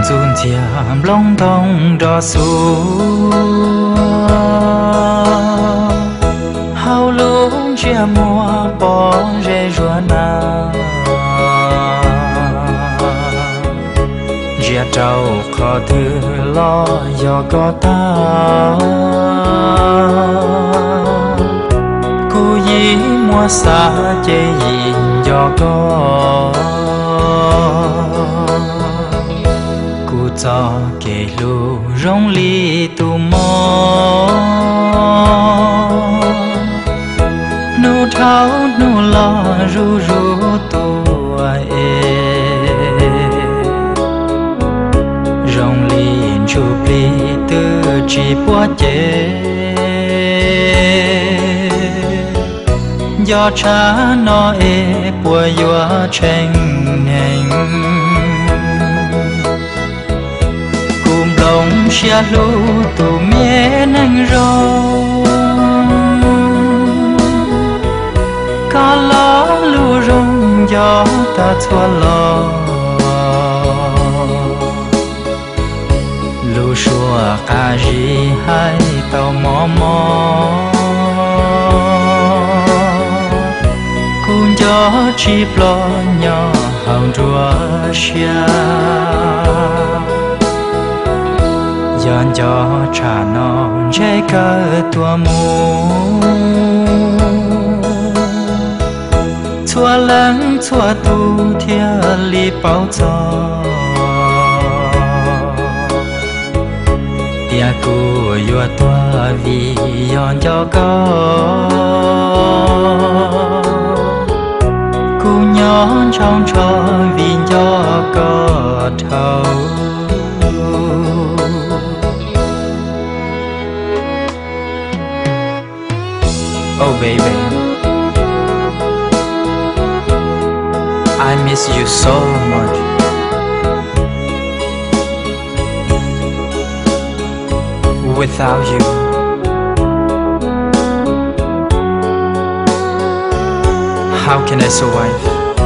dùn diam long tông đỏ xuống hao lúc chia mùa bỏ rê rùa nào chia trâu khó thứ lo do có ta cô dĩ mua xa chê gì do có cô cho kể lu rong ly tu mò nu tháo nu lo ru ru tua rong ly chụp ly tư chỉ bua chế do cha nó bùa yua tranh hình cùng lòng xia lu tụ mẹ nâng rong cá lá lu rong gió ta xua lo lu xua cá gì hay tàu mò mò gió chỉ lo nhỏ hồng rùa xia dọn gió trà non trái cờ tua mù chua lắng chua tu thia li bao gió tia cu yua tua vì dọn gió có nhón trong cho vì gió có thâu oh baby I miss you so much without you how can I survive?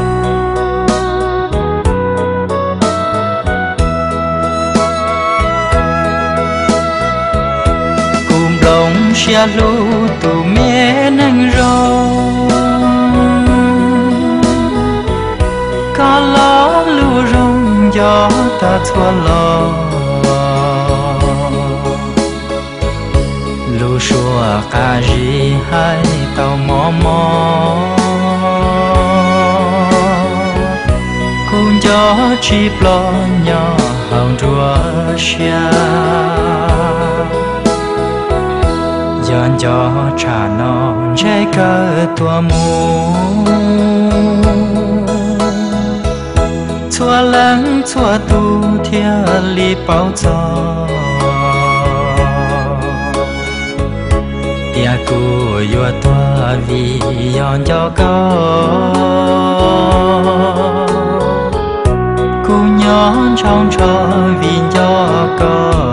Cùng lòng xia lu tụ mẹ nâng rong cá lá lu rong gió ta xua lo lu xua cá gì hay tàu mò mò gió chỉ lo nhỏ hồng rùa xia dọn gió trà non trái cờ tua mù chua lắng chua tu thia li bao gió tia cu yua tua vì dọn gió có nhón trong cho vì gió có